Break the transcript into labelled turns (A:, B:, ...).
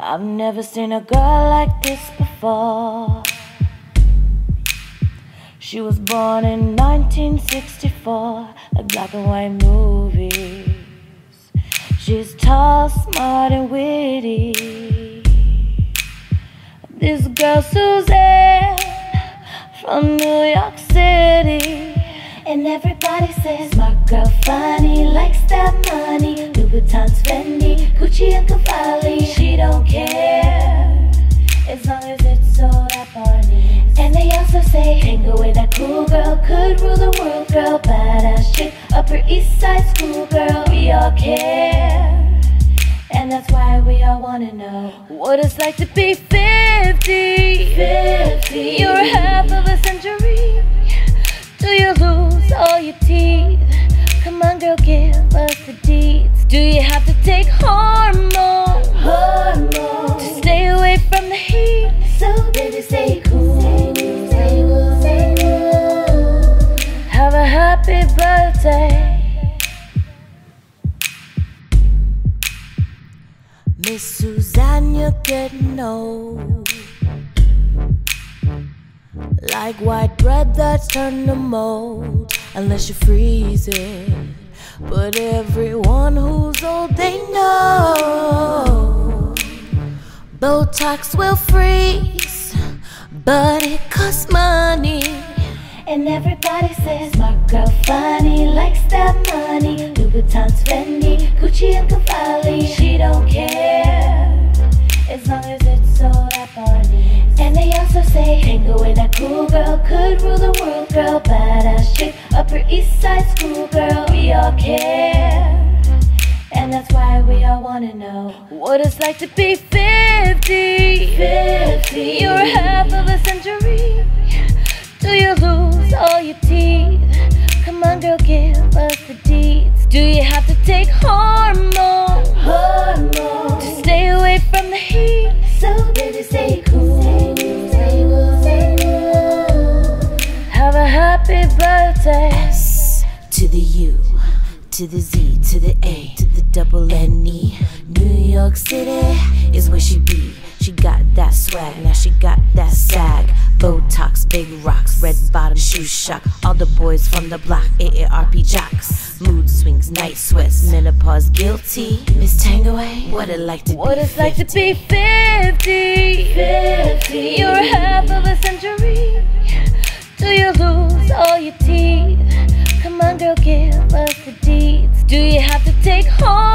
A: I've never seen a girl like this before. She was born in 1964, like black and white movies. She's tall, smart, and witty. This girl Suzanne from New York City. And everybody says my girl funny, likes that money. Louboutins, Fendi, Gucci and Cavalli. She don't care as long as it's sold at Barney's. And they also say, hang away that cool girl, could rule the world girl, badass chick, Upper East Side school girl. We all care, and that's why we all wanna know what it's like to be 50. 50. You're half of a century. Do you lose all your teeth? Come on girl, give us the deeds. Do you have to take hormones to stay away from the heat? So baby, stay cool, stay cool, stay cool. Have a happy birthday, Miss Suzanne. You're getting old, like white bread that's turned to mold, unless you freeze it. But everyone who's old, they know Botox will freeze, but it costs money. And everybody says my girl funny, likes that money. Louboutins, Fendi, Gucci and Cavalli. She don't care as long as it's sold at Barney's. And they also say, hang away that cool girl, could rule the world girl, badass chick, Upper East Side school girl. We all care, and that's why we all wanna know what it's like to be 50. 50. You're half of a century. Do you lose all your teeth? Come on girl, give us the deeds. Do you have to take hormones to stay away from the heat? So baby, stay cool, stay cool, stay cool. Have a happy birthday. S to the U, to the Z, to the A, to the double N-E. New York City is where she be. She got that swag, now she got that sag. Botox, big rocks, red bottom shoe shock. All the boys from the block, AARP jocks. Mood swings, night sweats, menopause guilty. Miss Tangoay, what it like to be 50. 50. You're half of a century. Do you lose all your teeth? Come on girl, give us the deeds. Do you have to take home